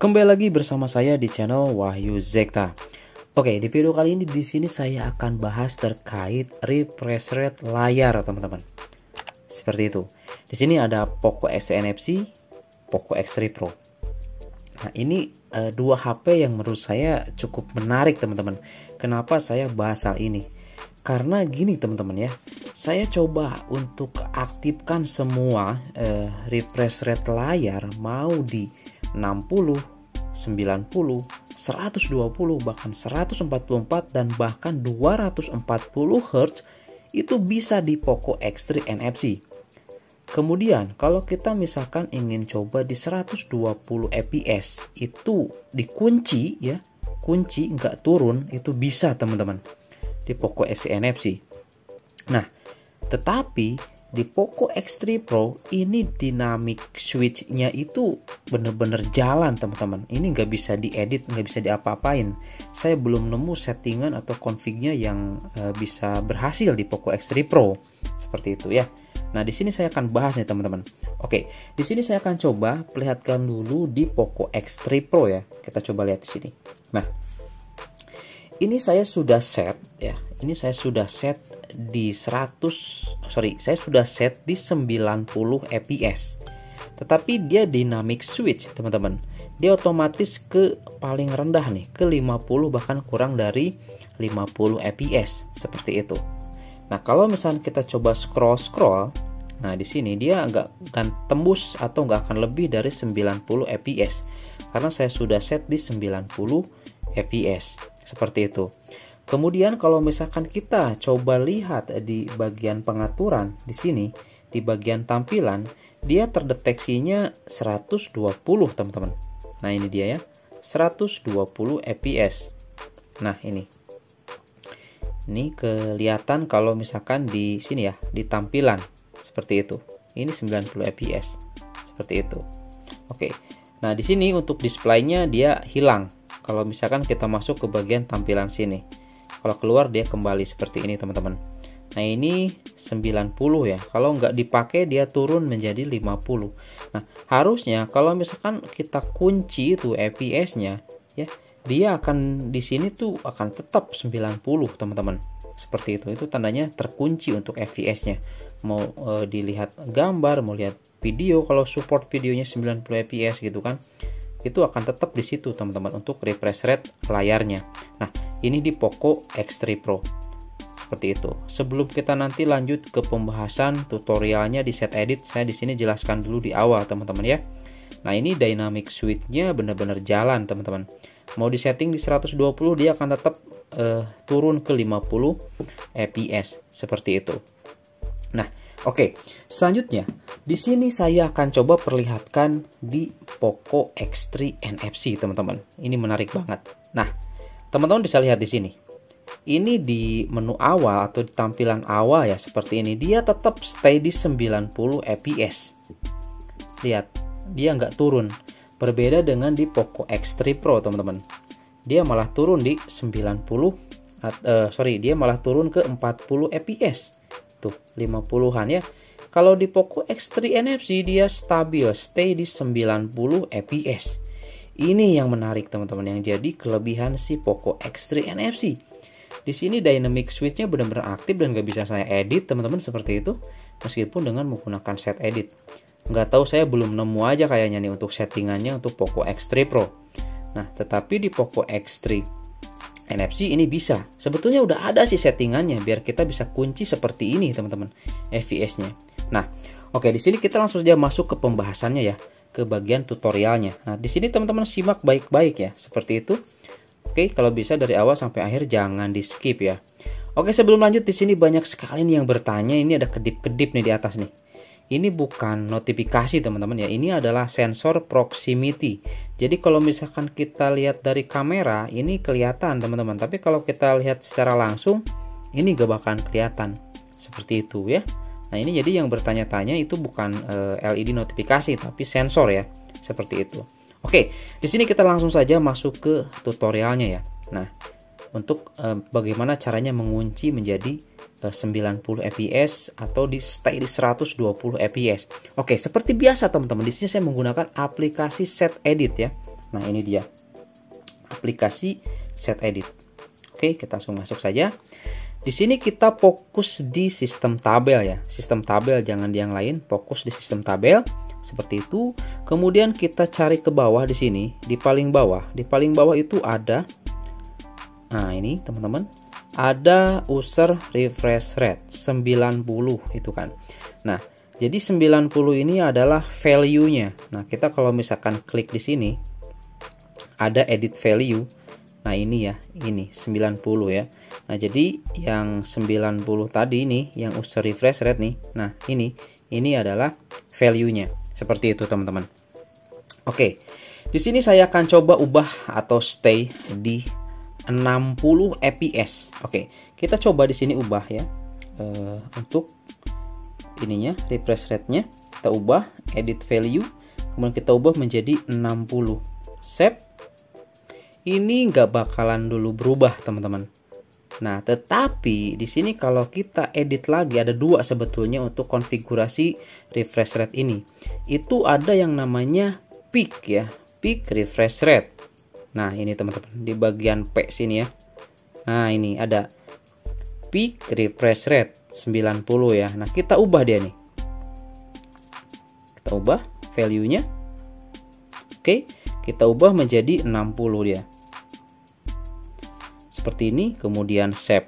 Kembali lagi bersama saya di channel Wahyu Zekta. Oke, di video kali ini di sini saya akan bahas terkait refresh rate layar, teman-teman. Seperti itu. Di sini ada Poco X3 NFC, Poco X3 Pro. Nah, ini dua HP yang menurut saya cukup menarik, teman-teman. Kenapa saya bahas hal ini? Karena gini, teman-teman ya. Saya coba untuk aktifkan semua refresh rate layar, mau di 60, 90, 120, bahkan 144 dan bahkan 240 Hz itu bisa di Poco X3 NFC. Kemudian kalau kita misalkan ingin coba di 120 fps itu dikunci ya, kunci nggak turun, itu bisa teman-teman di Poco X3 NFC. Nah, tetapi di Poco X3 Pro ini dynamic switch-nya itu bener-bener jalan, teman-teman. Ini nggak bisa diedit, nggak bisa diapa-apain. Saya belum nemu settingan atau config-nya yang bisa berhasil di Poco X3 Pro seperti itu ya. Nah, di sini saya akan bahas nih, teman-teman. Oke, di sini saya akan coba perlihatkan dulu di Poco X3 Pro ya. Kita coba lihat di sini. Nah, ini saya sudah set ya. Ini saya sudah set di saya sudah set di 90 fps. Tetapi dia dynamic switch, teman-teman. Dia otomatis ke paling rendah nih, ke 50 bahkan kurang dari 50 fps seperti itu. Nah, kalau misalnya kita coba scroll, nah di sini dia nggak akan tembus atau nggak akan lebih dari 90 fps. Karena saya sudah set di 90 fps. Seperti itu. Kemudian kalau misalkan kita coba lihat di bagian pengaturan di sini, di bagian tampilan, dia terdeteksinya 120, teman-teman. Nah, ini dia ya. 120 fps. Nah, ini. Ini kelihatan kalau misalkan di sini ya, di tampilan seperti itu. Ini 90 fps. Seperti itu. Oke. Nah, di sini untuk displaynya dia hilang. Kalau misalkan kita masuk ke bagian tampilan sini, kalau keluar dia kembali seperti ini, teman-teman. Nah, ini 90 ya. Kalau nggak dipakai dia turun menjadi 50. Nah, harusnya kalau misalkan kita kunci itu fps-nya ya, dia akan di sini tuh akan tetap 90, teman-teman. Seperti itu. Itu tandanya terkunci untuk fps-nya. Mau dilihat gambar, mau lihat video, kalau support videonya 90 fps gitu kan, itu akan tetap di situ, teman-teman, untuk refresh rate layarnya. Nah, ini di Poco X3 Pro seperti itu. Sebelum kita nanti lanjut ke pembahasan tutorialnya di set edit, saya di sini jelaskan dulu di awal, teman-teman ya. Nah, ini dynamic switch-nya benar-benar jalan, teman-teman. Mau di setting di 120 dia akan tetap turun ke 50 fps seperti itu. Nah, oke, selanjutnya di sini saya akan coba perlihatkan di Poco X3 NFC, teman-teman. Ini menarik banget. Nah, teman-teman bisa lihat di sini. Ini di menu awal atau di tampilan awal ya, seperti ini. Dia tetap stay di 90 fps. Lihat, dia nggak turun. Berbeda dengan di Poco X3 Pro, teman-teman. Dia malah turun di 90 dia malah turun ke 40 fps. Tuh, 50-an ya. Kalau di Poco X3 NFC dia stabil, stay di 90 fps. Ini yang menarik, teman-teman, yang jadi kelebihan si Poco X3 NFC. Di sini dynamic switch-nya benar-benar aktif dan nggak bisa saya edit, teman-teman, seperti itu. Meskipun dengan menggunakan set edit. Nggak tahu, saya belum nemu aja kayaknya nih untuk settingannya untuk Poco X3 Pro. Nah, tetapi di Poco X3 NFC ini bisa. Sebetulnya udah ada sih settingannya biar kita bisa kunci seperti ini, teman-teman, fps-nya. Nah, oke, di sini kita langsung saja masuk ke pembahasannya ya, ke bagian tutorialnya. Nah, di sini teman-teman simak baik-baik ya, seperti itu. Oke, kalau bisa dari awal sampai akhir jangan di-skip ya. Oke, sebelum lanjut di sini banyak sekali nih yang bertanya, ini ada kedip-kedip nih di atas nih. Ini bukan notifikasi, teman-teman ya. Ini adalah sensor proximity. Jadi kalau misalkan kita lihat dari kamera, ini kelihatan, teman-teman. Tapi kalau kita lihat secara langsung, ini gak bakalan kelihatan. Seperti itu ya. Nah, ini jadi yang bertanya-tanya itu bukan LED notifikasi, tapi sensor ya. Seperti itu. Oke, di sini kita langsung saja masuk ke tutorialnya ya. Nah, untuk bagaimana caranya mengunci menjadi 90 fps atau di stay di 120 fps. Oke, seperti biasa teman-teman, di sini saya menggunakan aplikasi set edit ya. Nah, ini dia aplikasi Set Edit. Oke, kita langsung masuk saja. Di sini kita fokus di sistem tabel ya. Sistem tabel, jangan di yang lain, fokus di sistem tabel. Seperti itu. Kemudian kita cari ke bawah di sini, di paling bawah. Di paling bawah itu ada, nah ini teman-teman, ada user refresh rate 90 itu kan. Nah, jadi 90 ini adalah value-nya. Nah, kita kalau misalkan klik di sini ada edit value. Nah, ini ya, ini 90 ya. Nah, jadi yang 90 tadi ini yang user refresh rate nih. Nah, ini adalah value-nya. Seperti itu, teman-teman. Oke. Di sini saya akan coba ubah atau stay di 60 fps. Oke, kita coba di sini ubah ya. Untuk ininya refresh rate-nya kita ubah, edit value, kemudian kita ubah menjadi 60. Save. Ini nggak bakalan dulu berubah, teman-teman. Nah, tetapi di sini kalau kita edit lagi, ada dua sebetulnya untuk konfigurasi refresh rate ini. Itu ada yang namanya peak ya, peak refresh rate. Nah, ini teman-teman di bagian P sini ya. Nah, ini ada peak refresh rate 90 ya. Nah, kita ubah dia nih. Kita ubah value-nya. Oke, kita ubah menjadi 60 dia. Seperti ini, kemudian save.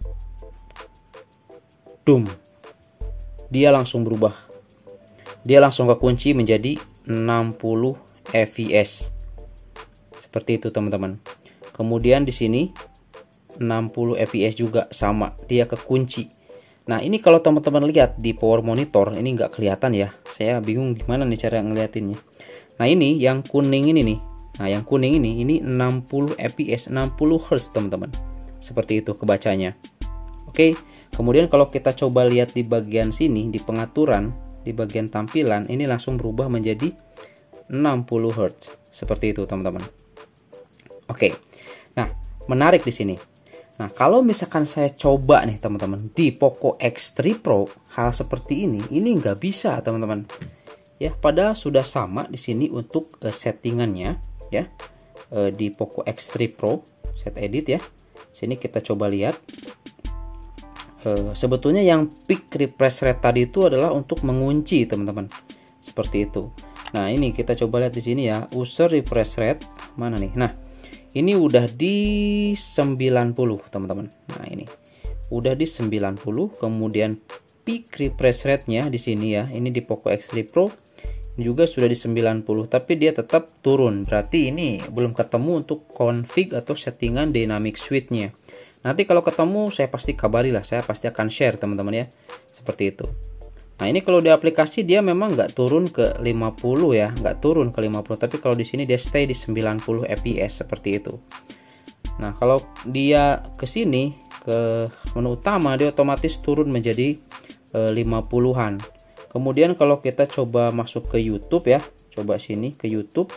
Dum. Dia langsung berubah. Dia langsung kekunci menjadi 60 fps. Seperti itu, teman-teman. Kemudian di sini 60 fps juga sama, dia kekunci. Nah, ini kalau teman-teman lihat di power monitor ini nggak kelihatan ya. Saya bingung gimana nih cara ngeliatinnya. Nah, ini yang kuning ini nih. Nah, yang kuning ini 60 fps, 60 Hz, teman-teman. Seperti itu kebacanya. Oke. Kemudian kalau kita coba lihat di bagian sini di pengaturan, di bagian tampilan ini langsung berubah menjadi 60 Hz. Seperti itu, teman-teman. Oke, nah menarik di sini. Nah, kalau misalkan saya coba nih teman-teman di Poco X3 Pro, hal seperti ini nggak bisa, teman-teman. Ya, padahal sudah sama di sini untuk settingannya ya. Di Poco X3 Pro Set Edit ya. Sini kita coba lihat. Sebetulnya yang peak refresh rate tadi itu adalah untuk mengunci, teman-teman. Seperti itu. Nah, ini kita coba lihat di sini ya, user refresh rate mana nih? Nah, ini udah di 90, teman-teman. Nah, ini udah di 90, kemudian peak refresh rate-nya di sini ya. Ini di Poco X3 Pro juga sudah di 90, tapi dia tetap turun. Berarti ini belum ketemu untuk config atau settingan dynamic switch-nya. Nanti kalau ketemu saya pasti kabari lah, saya pasti akan share, teman-teman ya. Seperti itu. Nah, ini kalau di aplikasi dia memang nggak turun ke 50 ya, nggak turun ke 50, tapi kalau di sini dia stay di 90 fps seperti itu. Nah, kalau dia ke sini ke menu utama, dia otomatis turun menjadi 50-an. Kemudian kalau kita coba masuk ke YouTube ya, coba sini ke YouTube.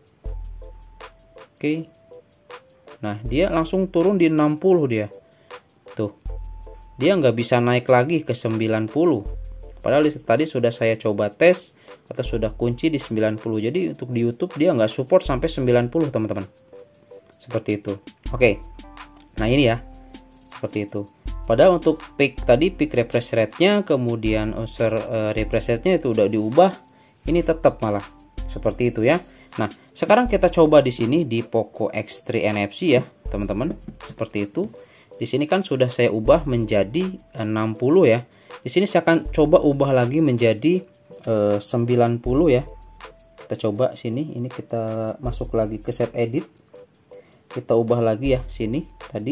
Oke. Nah, dia langsung turun di 60 dia. Tuh. Dia nggak bisa naik lagi ke 90. Padahal tadi sudah saya coba tes atau sudah kunci di 90. Jadi untuk di YouTube dia nggak support sampai 90, teman-teman. Seperti itu. Oke. Nah, ini ya. Seperti itu. Padahal untuk peak tadi, peak refresh rate-nya, kemudian user refresh rate-nya itu udah diubah. Ini tetap malah seperti itu ya. Nah, sekarang kita coba di sini di Poco X3 NFC ya, teman-teman. Seperti itu. Di sini kan sudah saya ubah menjadi 60 ya. Di sini saya akan coba ubah lagi menjadi 90 ya. Kita coba sini, ini kita masuk lagi ke Set Edit. Kita ubah lagi ya sini tadi.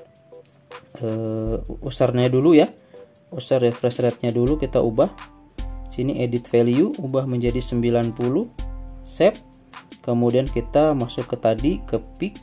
Usernya dulu ya. User refresh rate-nya dulu kita ubah. Sini edit value, ubah menjadi 90. Save. Kemudian kita masuk ke tadi ke peak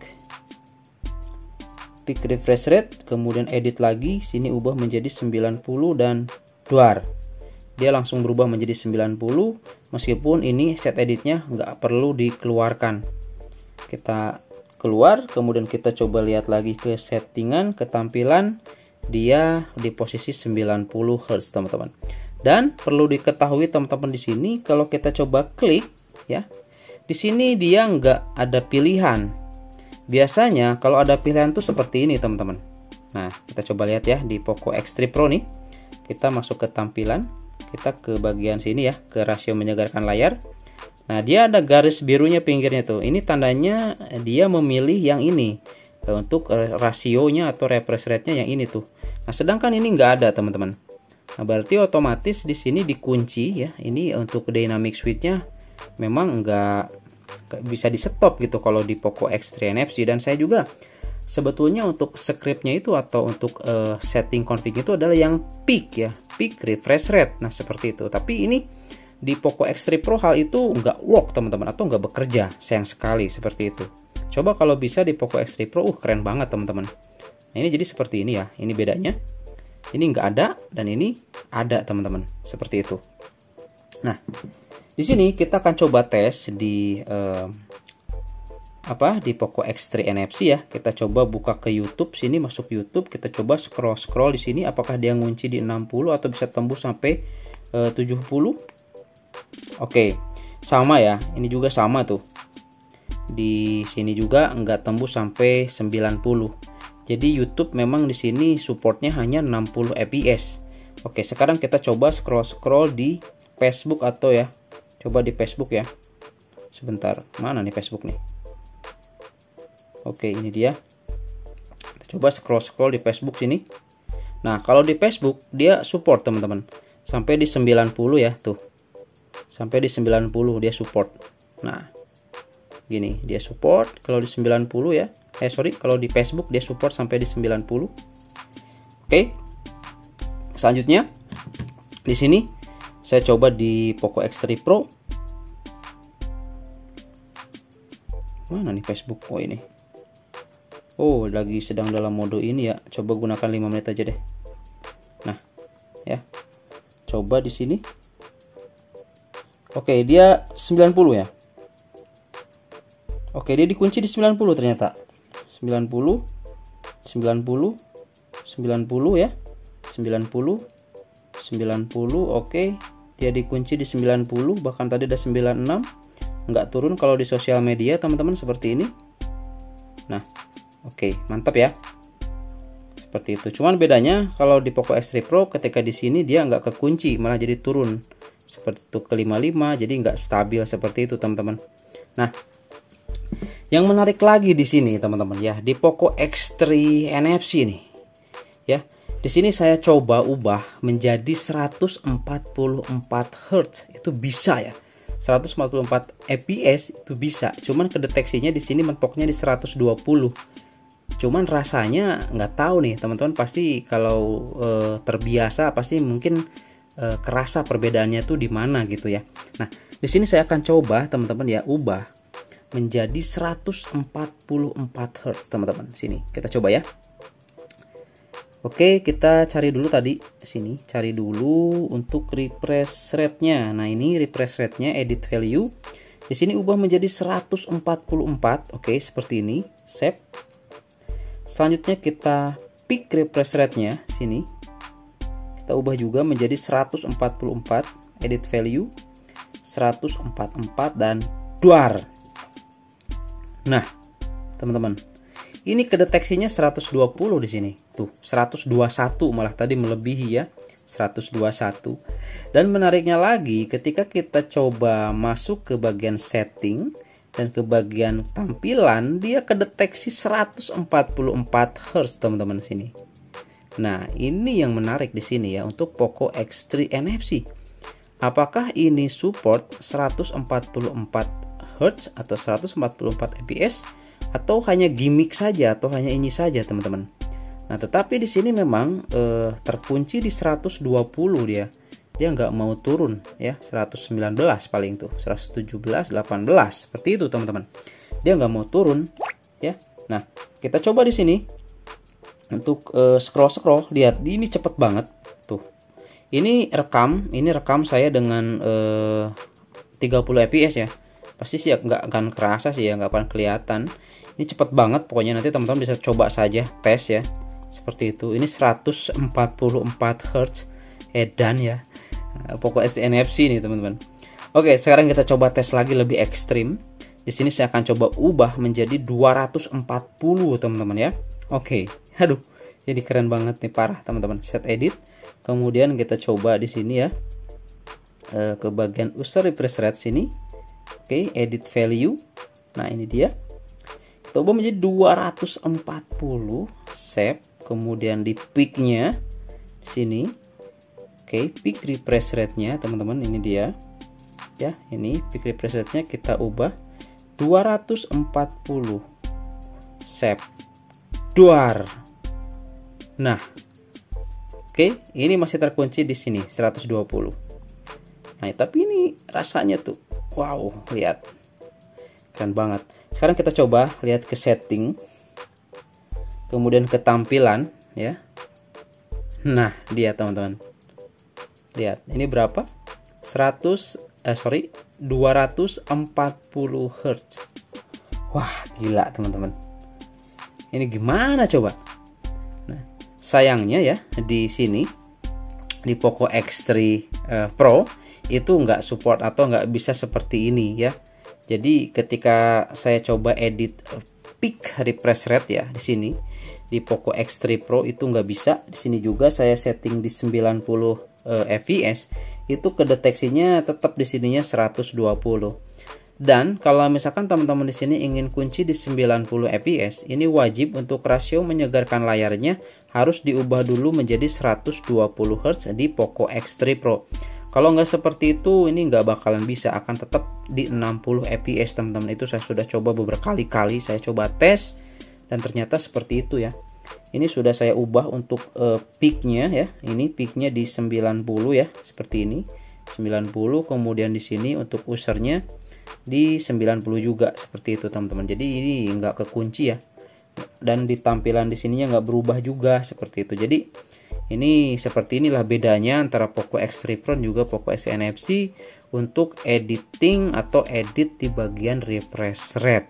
refresh rate, kemudian edit lagi, sini ubah menjadi 90 dan duar. Dia langsung berubah menjadi 90, meskipun ini set editnya nggak perlu dikeluarkan. Kita keluar, kemudian kita coba lihat lagi ke settingan, ketampilan, dia di posisi 90 Hz, teman-teman. Dan perlu diketahui teman-teman di sini, kalau kita coba klik ya, Di sini dia nggak ada pilihan. Biasanya kalau ada pilihan tuh seperti ini teman-teman. Nah, kita coba lihat ya di Poco X3 Pro nih. Kita masuk ke tampilan, kita ke bagian sini ya, ke rasio menyegarkan layar. Nah, dia ada garis birunya pinggirnya tuh. Ini tandanya dia memilih yang ini untuk rasionya atau refresh rate-nya yang ini tuh. Nah, sedangkan ini nggak ada teman-teman. Nah, berarti otomatis di sini dikunci ya. Ini untuk dynamic switch-nya memang nggak bisa di stop gitu kalau di Poco X3 NFC. Dan saya juga sebetulnya untuk scriptnya itu atau untuk setting config itu adalah yang peak ya, peak refresh rate. Nah, seperti itu. Tapi ini di Poco X3 Pro hal itu nggak work teman-teman, atau nggak bekerja, sayang sekali seperti itu. Coba kalau bisa di Poco X3 Pro, keren banget teman-teman. Nah, ini jadi seperti ini ya, ini bedanya. Ini nggak ada dan ini ada teman-teman, seperti itu. Nah, di sini kita akan coba tes di di Poco X3 NFC ya. Kita coba buka ke YouTube, sini masuk YouTube, kita coba scroll di sini apakah dia ngunci di 60 atau bisa tembus sampai 70. Oke, sama ya. Ini juga sama tuh. Di sini juga nggak tembus sampai 90. Jadi YouTube memang di sini supportnya hanya 60 fps. Oke, sekarang kita coba scroll di Facebook atau ya. Coba di Facebook ya. Sebentar, mana nih Facebook nih? Oke, ini dia. Kita coba scroll di Facebook sini. Nah, kalau di Facebook dia support teman-teman. Sampai di 90 ya, tuh. Sampai di 90 dia support. Nah, gini, dia support kalau di 90 ya. Kalau di Facebook dia support sampai di 90. Oke. Selanjutnya di sini saya coba di Poco X3 Pro. Mana nih Facebook? Oh, ini. Oh, lagi sedang dalam mode ini ya. Coba gunakan 5 menit aja deh. Nah, ya. Coba di sini. Oke, dia 90 ya. Oke, dia dikunci di 90 ternyata. 90 ya. 90. Oke, dia dikunci di 90, bahkan tadi ada 96. Nggak turun kalau di sosial media teman-teman, seperti ini. Nah, oke, mantap ya. Seperti itu. Cuman bedanya kalau di Poco X3 Pro ketika di sini dia nggak kekunci, malah jadi turun. Seperti itu ke 55, jadi nggak stabil seperti itu teman-teman. Nah, yang menarik lagi di sini teman-teman ya, di Poco X3 NFC nih. Ya, di sini saya coba ubah menjadi 144 Hz. Itu bisa ya. 144 fps itu bisa. Cuman kedeteksinya di sini mentoknya di 120. Cuman rasanya nggak tahu nih teman-teman, pasti kalau terbiasa pasti mungkin kerasa perbedaannya tuh di mana gitu ya. Nah, di sini saya akan coba teman-teman ya ubah menjadi 144 Hz teman-teman. Sini kita coba ya. Oke, kita cari dulu tadi sini, cari dulu untuk refresh rate-nya. Nah, ini refresh rate-nya edit value. Di sini ubah menjadi 144. Oke, seperti ini. Save. Selanjutnya kita pick refresh rate-nya sini. Kita ubah juga menjadi 144, edit value 144 dan duar. Nah, teman-teman, ini kedeteksinya 120 di sini. Tuh, 121 malah tadi melebihi ya. 121. Dan menariknya lagi ketika kita coba masuk ke bagian setting dan ke bagian tampilan, dia kedeteksi 144 Hz teman-teman sini. Nah, ini yang menarik di sini ya untuk Poco X3 NFC. Apakah ini support 144 Hz atau 144 fps atau hanya gimmick saja atau hanya ini saja teman-teman. Nah, tetapi di sini memang terkunci di 120 dia. Dia nggak mau turun ya, 119 paling tuh, 117, 18 seperti itu teman-teman. Dia nggak mau turun ya. Nah, kita coba di sini untuk scroll, lihat ini cepet banget tuh. Ini rekam saya dengan 30 fps ya. Pasti sih nggak akan kerasa sih ya, nggak akan kelihatan. Ini cepet banget pokoknya, nanti teman-teman bisa coba saja tes ya. Seperti itu. Ini 144 Hz edan ya. Poco X3 NFC nih teman-teman. Oke, sekarang kita coba tes lagi lebih ekstrim. Di sini saya akan coba ubah menjadi 240 teman-teman ya. Oke, aduh, jadi keren banget nih, parah teman-teman. Set edit, kemudian kita coba di sini ya, ke bagian user refresh rate sini. Oke, edit value. Nah ini dia. Kita ubah menjadi 240, save, kemudian di peaknya di sini. Oke, peak refresh rate-nya teman-teman, ini dia. Ya, ini peak refresh rate-nya kita ubah 240. Save. Duar. Nah. Oke, ini masih terkunci di sini 120. Nah, tapi ini rasanya tuh wow, lihat. Keren banget. Sekarang kita coba lihat ke setting, kemudian ke tampilan ya. Nah, dia teman-teman. Lihat, ini berapa? 240 Hz. Wah, gila teman-teman. Ini gimana coba? Nah, sayangnya ya di sini di Poco X3 Pro itu nggak support atau nggak bisa seperti ini ya. Jadi ketika saya coba edit peak refresh rate ya di sini di Poco X3 Pro itu nggak bisa. Di sini juga saya setting di 90 fps itu kedeteksinya tetap di sininya 120. Dan kalau misalkan teman-teman di sini ingin kunci di 90 fps, ini wajib untuk rasio menyegarkan layarnya harus diubah dulu menjadi 120 Hz di Poco X3 Pro. Kalau nggak seperti itu, ini nggak bakalan bisa, akan tetap di 60 fps teman-teman. Itu saya sudah coba beberapa kali, saya coba tes dan ternyata seperti itu ya. Ini sudah saya ubah untuk peaknya ya. Ini peaknya di 90 ya, seperti ini 90. Kemudian di sini untuk usernya di 90 juga seperti itu teman-teman. Jadi ini nggak kekunci ya. Dan di tampilan di sininya nggak berubah juga seperti itu. Jadi ini seperti inilah bedanya antara Poco X3 Pro dan juga Poco X NFC untuk editing atau edit di bagian refresh rate.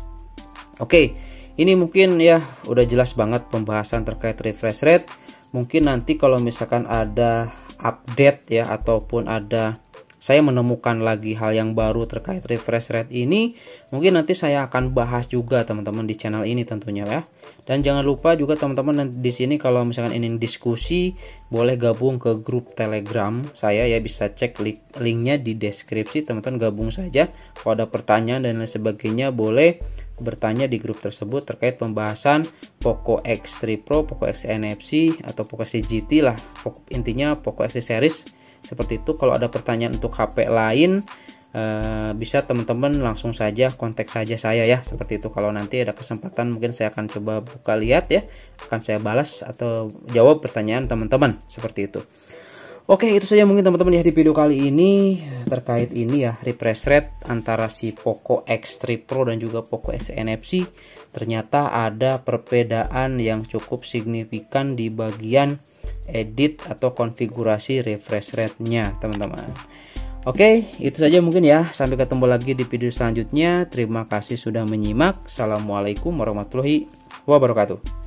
Oke, ini mungkin ya udah jelas banget pembahasan terkait refresh rate. Mungkin nanti kalau misalkan ada update ya ataupun ada saya menemukan lagi hal yang baru terkait refresh rate ini, mungkin nanti saya akan bahas juga teman-teman di channel ini tentunya ya. Dan jangan lupa juga teman-teman di sini kalau misalkan ingin diskusi boleh gabung ke grup Telegram saya ya, bisa cek linknya di deskripsi, teman-teman gabung saja. Kalau ada pertanyaan dan lain sebagainya boleh bertanya di grup tersebut terkait pembahasan Poco X3 Pro, Poco X NFC atau Poco X GT lah, intinya Poco X series seperti itu. Kalau ada pertanyaan untuk HP lain bisa teman-teman langsung saja kontak saja saya ya, seperti itu. Kalau nanti ada kesempatan mungkin saya akan coba buka lihat ya, akan saya balas atau jawab pertanyaan teman-teman seperti itu. Oke, itu saja mungkin teman-teman ya di video kali ini terkait ini ya, refresh rate antara si Poco X3 Pro dan juga Poco X NFC. Ternyata ada perbedaan yang cukup signifikan di bagian edit atau konfigurasi refresh rate-nya teman-teman. Oke, itu saja mungkin ya. Sampai ketemu lagi di video selanjutnya. Terima kasih sudah menyimak. Assalamualaikum warahmatullahi wabarakatuh.